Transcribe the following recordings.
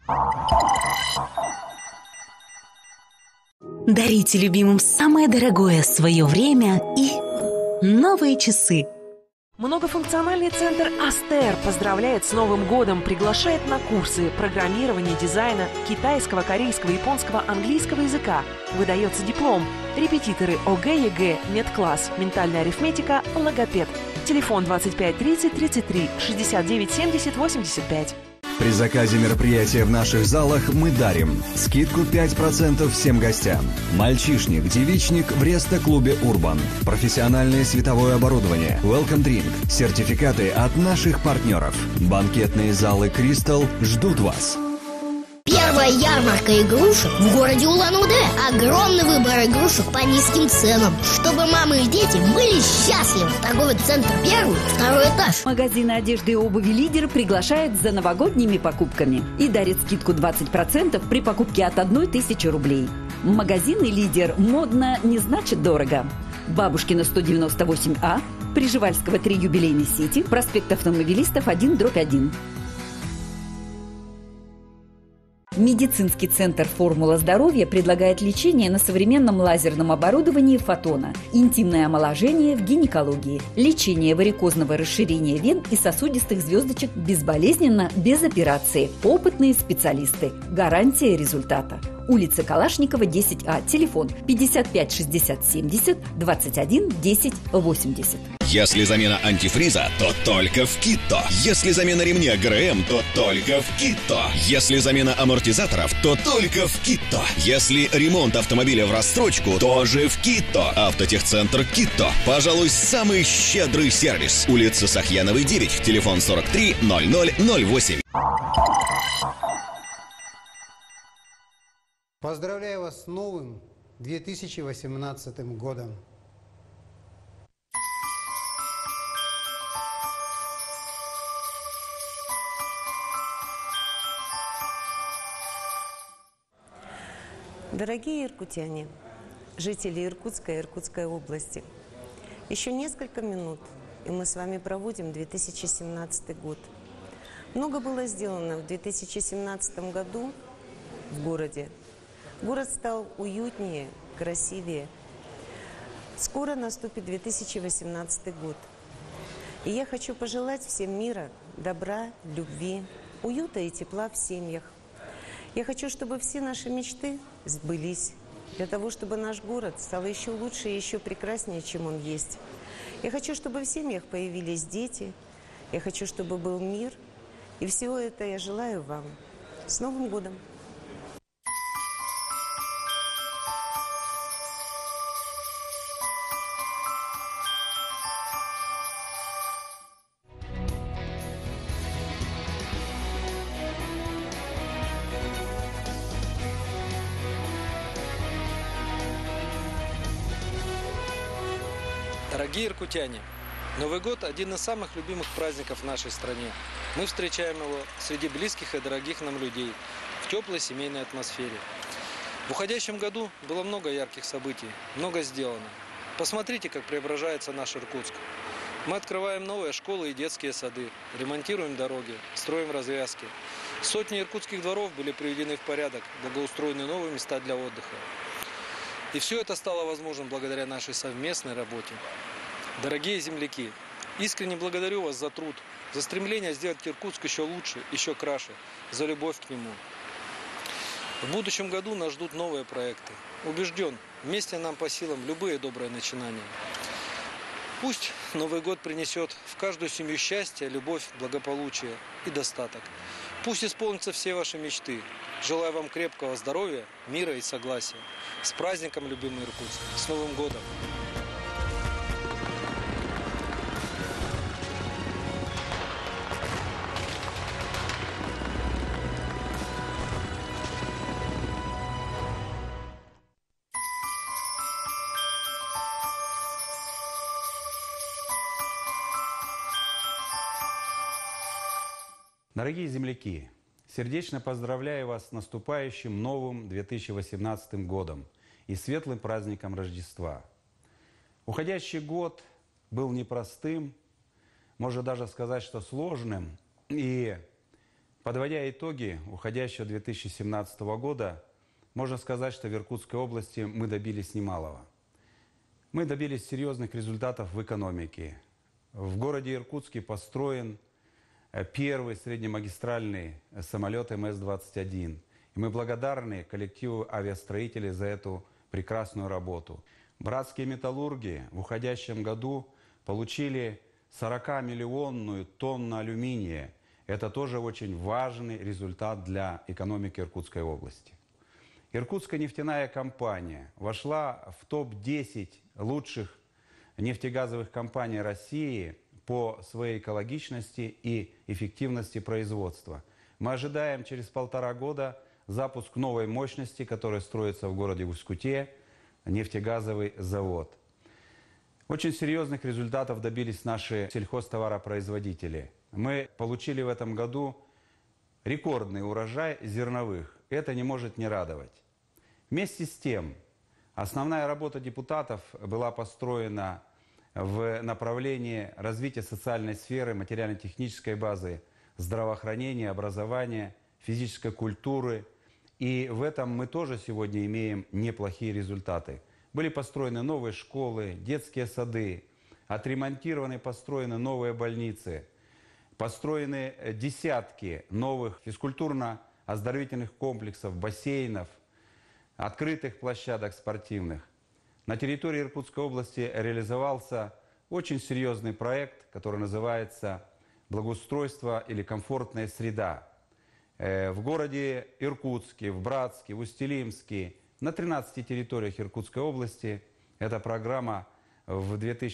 Дарите любимым самое дорогое — свое время и новые часы. Многофункциональный центр «Астер» поздравляет с Новым годом, приглашает на курсы программирования, дизайна, китайского, корейского, японского, английского языка. Выдается диплом. Репетиторы ОГЭ, ЕГЭ, медкласс, ментальная арифметика, логопед. Телефон 25 30 33 69 70 85. При заказе мероприятия в наших залах мы дарим скидку 5% всем гостям. Мальчишник, девичник в Реста-клубе «Урбан». Профессиональное световое оборудование, welcome drink, сертификаты от наших партнеров. Банкетные залы «Кристалл» ждут вас. Первая ярмарка игрушек в городе Улан-Удэ. Огромный выбор игрушек по низким ценам, чтобы мамы и дети были счастливы. Торговый центр первый, второй этаж. Магазин одежды и обуви «Лидер» приглашает за новогодними покупками и дарит скидку 20% при покупке от 1000 рублей. Магазин «Лидер» модно не значит дорого. Бабушкина 198А, Приживальского 3 юбилейный сити, проспект Автомобилистов 1/1. Медицинский центр «Формула здоровья» предлагает лечение на современном лазерном оборудовании «Фотона», интимное омоложение в гинекологии, лечение варикозного расширения вен и сосудистых звездочек безболезненно, без операции. Опытные специалисты. Гарантия результата. Улица Калашникова, 10А. Телефон 55 60 70 21 10 80. Если замена антифриза, то только в Кито. Если замена ремня ГРМ, то только в Кито. Если замена амортизаторов, то только в Кито. Если ремонт автомобиля в рассрочку, тоже в Кито. Автотехцентр Кито. Пожалуй, самый щедрый сервис. Улица Сахьяновой, 9. Телефон 43 00 08. Поздравляю вас с новым 2018 годом. Дорогие иркутяне, жители Иркутска и Иркутской области, еще несколько минут, и мы с вами проводим 2017 год. Много было сделано в 2017 году в городе. Город стал уютнее, красивее. Скоро наступит 2018 год. И я хочу пожелать всем мира, добра, любви, уюта и тепла в семьях. Я хочу, чтобы все наши мечты сбылись, для того, чтобы наш город стал еще лучше и еще прекраснее, чем он есть. Я хочу, чтобы в семьях появились дети. Я хочу, чтобы был мир. И всего это я желаю вам. С Новым годом! Дорогие иркутяне, Новый год – один из самых любимых праздников в нашей стране. Мы встречаем его среди близких и дорогих нам людей, в теплой семейной атмосфере. В уходящем году было много ярких событий, много сделано. Посмотрите, как преображается наш Иркутск. Мы открываем новые школы и детские сады, ремонтируем дороги, строим развязки. Сотни иркутских дворов были приведены в порядок, благоустроены новые места для отдыха. И все это стало возможным благодаря нашей совместной работе. Дорогие земляки, искренне благодарю вас за труд, за стремление сделать Иркутск еще лучше, еще краше, за любовь к нему. В будущем году нас ждут новые проекты. Убежден, вместе нам по силам любые добрые начинания. Пусть Новый год принесет в каждую семью счастье, любовь, благополучие и достаток. Пусть исполнятся все ваши мечты. Желаю вам крепкого здоровья, мира и согласия. С праздником, любимый Иркутск! С Новым годом! Дорогие земляки, сердечно поздравляю вас с наступающим новым 2018 годом и светлым праздником Рождества. Уходящий год был непростым, можно даже сказать, что сложным. И Подводя итоги уходящего 2017 года, можно сказать, что в Иркутской области мы добились немалого. Мы добились серьезных результатов в экономике. В городе Иркутске построен первый среднемагистральный самолет МС-21. И мы благодарны коллективу авиастроителей за эту прекрасную работу. Братские металлурги в уходящем году получили 40-миллионную тонну алюминия. Это тоже очень важный результат для экономики Иркутской области. Иркутская нефтяная компания вошла в топ-10 лучших нефтегазовых компаний России по своей экологичности и эффективности производства. Мы ожидаем через 1,5 года запуск новой мощности, которая строится в городе Усть-Куте, нефтегазовый завод. Очень серьезных результатов добились наши сельхозтоваропроизводители. Мы получили в этом году рекордный урожай зерновых. Это не может не радовать. Вместе с тем, основная работа депутатов была построена в направлении развития социальной сферы, материально-технической базы, здравоохранения, образования, физической культуры. И в этом мы тоже сегодня имеем неплохие результаты. Были построены новые школы, детские сады, отремонтированы, построены новые больницы, построены десятки новых физкультурно-оздоровительных комплексов, бассейнов, открытых площадок спортивных. На территории Иркутской области реализовался очень серьезный проект, который называется «Благоустройство или комфортная среда». В городе Иркутске, в Братске, в Усть-Илимске, на 13 территориях Иркутской области эта программа в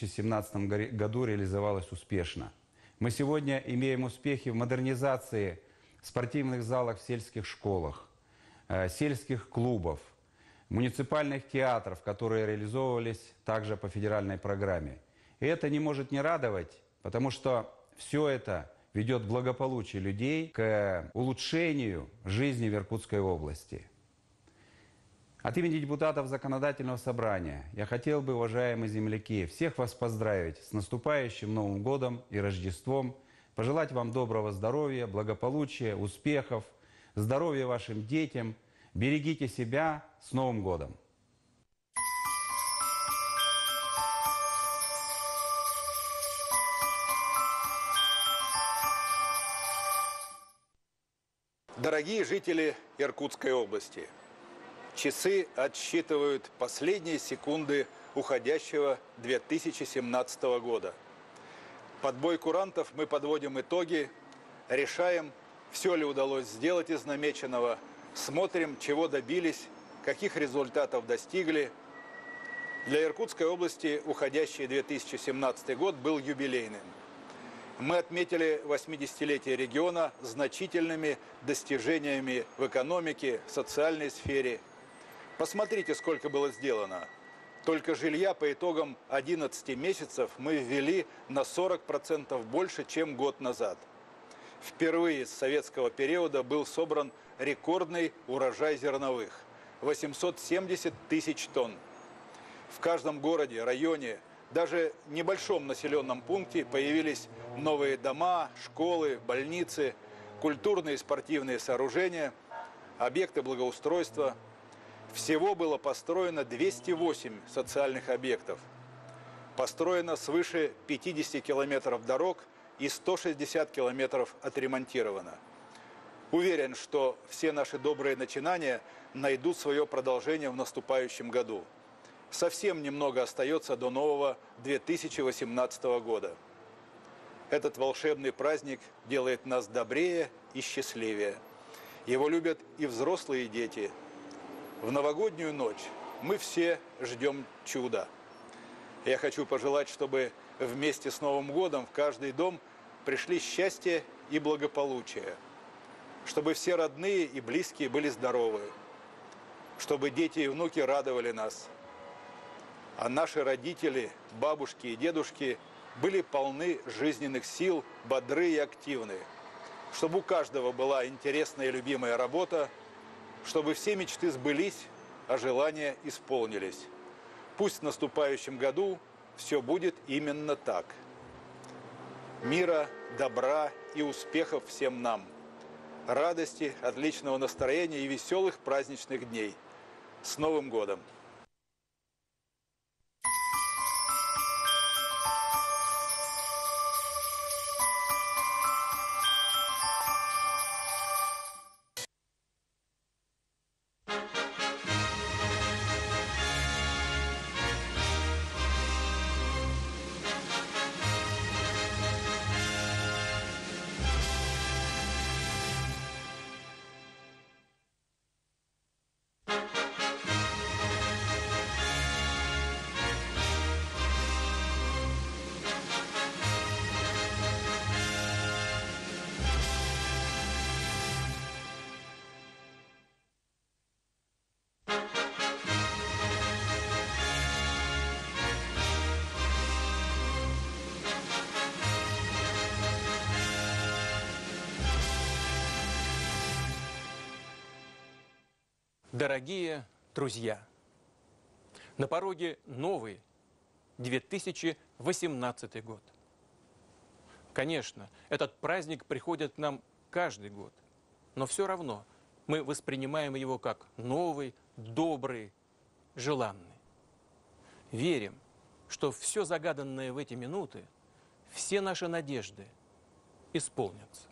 2017 году реализовалась успешно. Мы сегодня имеем успехи в модернизации спортивных залов в сельских школах, сельских клубов, муниципальных театров, которые реализовывались также по федеральной программе. И это не может не радовать, потому что все это ведет к благополучию людей, к улучшению жизни в Иркутской области. От имени депутатов Законодательного собрания я хотел бы, уважаемые земляки, всех вас поздравить с наступающим Новым годом и Рождеством, пожелать вам доброго здоровья, благополучия, успехов, здоровья вашим детям. Берегите себя. С Новым годом! Дорогие жители Иркутской области, часы отсчитывают последние секунды уходящего 2017 года. Под бой курантов мы подводим итоги, решаем, все ли удалось сделать из намеченного, смотрим, чего добились, каких результатов достигли. Для Иркутской области уходящий 2017 год был юбилейным. Мы отметили 80-летие региона значительными достижениями в экономике, социальной сфере. Посмотрите, сколько было сделано. Только жилья по итогам 11 месяцев мы ввели на 40% больше, чем год назад. Впервые с советского периода был собран рекордный урожай зерновых – 870 тысяч тонн. В каждом городе, районе, даже небольшом населенном пункте появились новые дома, школы, больницы, культурные и спортивные сооружения, объекты благоустройства. Всего было построено 208 социальных объектов. Построено свыше 50 километров дорог и 160 километров отремонтировано. Уверен, что все наши добрые начинания найдут свое продолжение в наступающем году. Совсем немного остается до нового 2018 года. Этот волшебный праздник делает нас добрее и счастливее. Его любят и взрослые, и дети. В новогоднюю ночь мы все ждем чуда. Я хочу пожелать, чтобы вместе с Новым годом в каждый дом пришли счастье и благополучие. Чтобы все родные и близкие были здоровы. Чтобы дети и внуки радовали нас. А наши родители, бабушки и дедушки были полны жизненных сил, бодры и активны. Чтобы у каждого была интересная и любимая работа, чтобы все мечты сбылись, а желания исполнились. Пусть в наступающем году все будет именно так. Мира, добра и успехов всем нам. радости, отличного настроения и веселых праздничных дней. С Новым годом! Дорогие друзья, на пороге новый 2018 год. Конечно, этот праздник приходит к нам каждый год, но все равно мы воспринимаем его как новый, добрый, желанный. Верим, что все загаданное в эти минуты, все наши надежды исполнятся.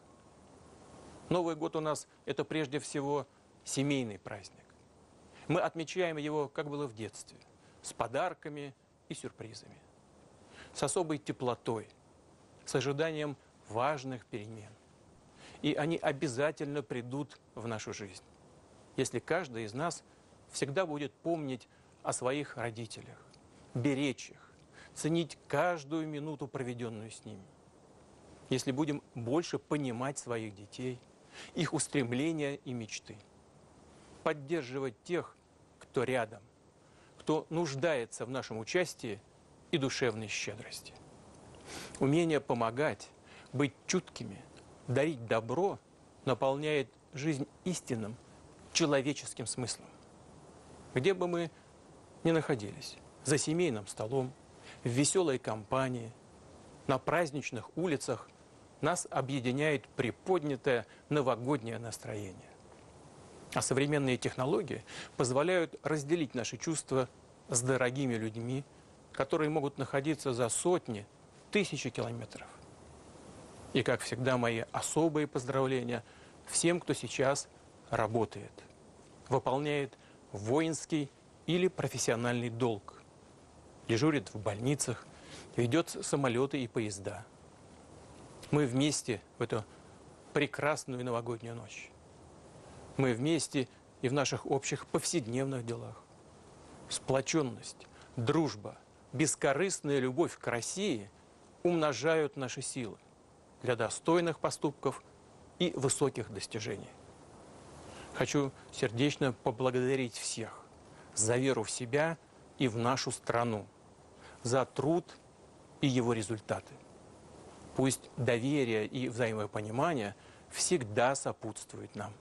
Новый год у нас – это прежде всего семейный праздник. Мы отмечаем его, как было в детстве, с подарками и сюрпризами, с особой теплотой, с ожиданием важных перемен. И они обязательно придут в нашу жизнь, если каждый из нас всегда будет помнить о своих родителях, беречь их, ценить каждую минуту, проведенную с ними. Если будем больше понимать своих детей, их устремления и мечты, поддерживать тех, кто рядом, кто нуждается в нашем участии и душевной щедрости. Умение помогать, быть чуткими, дарить добро наполняет жизнь истинным человеческим смыслом. Где бы мы ни находились, за семейным столом, в веселой компании, на праздничных улицах, нас объединяет приподнятое новогоднее настроение. А современные технологии позволяют разделить наши чувства с дорогими людьми, которые могут находиться за сотни, тысячи километров. И, как всегда, мои особые поздравления всем, кто сейчас работает, выполняет воинский или профессиональный долг, дежурит в больницах, ведет самолеты и поезда. Мы вместе в эту прекрасную новогоднюю ночь. Мы вместе и в наших общих повседневных делах. Сплоченность, дружба, бескорыстная любовь к России умножают наши силы для достойных поступков и высоких достижений. Хочу сердечно поблагодарить всех за веру в себя и в нашу страну, за труд и его результаты. Пусть доверие и взаимопонимание всегда сопутствуют нам.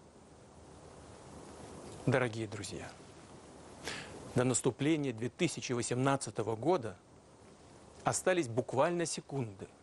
Дорогие друзья, до наступления 2018 года остались буквально секунды.